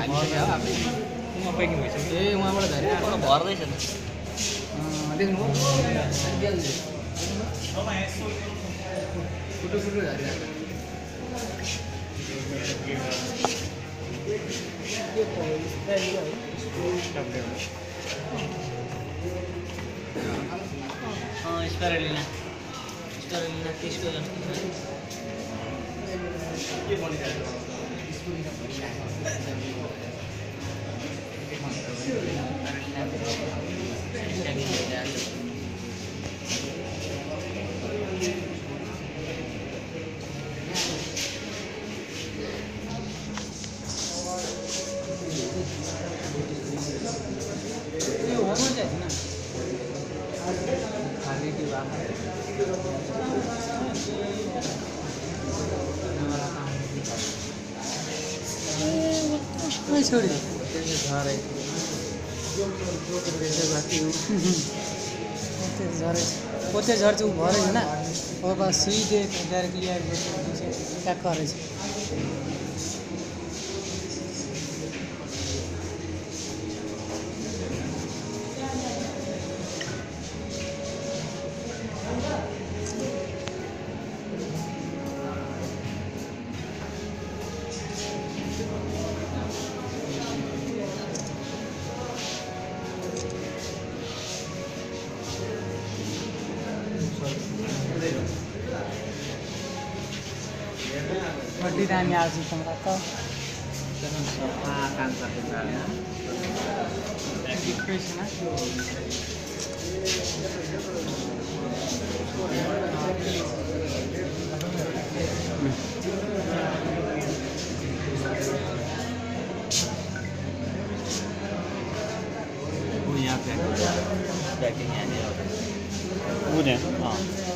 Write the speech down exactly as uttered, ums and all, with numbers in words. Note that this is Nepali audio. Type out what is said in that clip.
हालिसक्यो आफै उहाँ प्याकिङ भइसक्यो ए उहाँबाट झरेर पर भर्दैछ त देख्नु फुटो फुटो झरेर स्पाइरुलिना स्पाइरुलिना त्यसको जस्तो के बनिरहेको छोड़ी पोते झर चाहिँ ऊ भरे होइन अब सुई दे डाइरेक्टली ट्याक गरेछ बड़ी दामी आज तमरा त सफा काम गर्छ यहाँ प्याकिङ यहाँ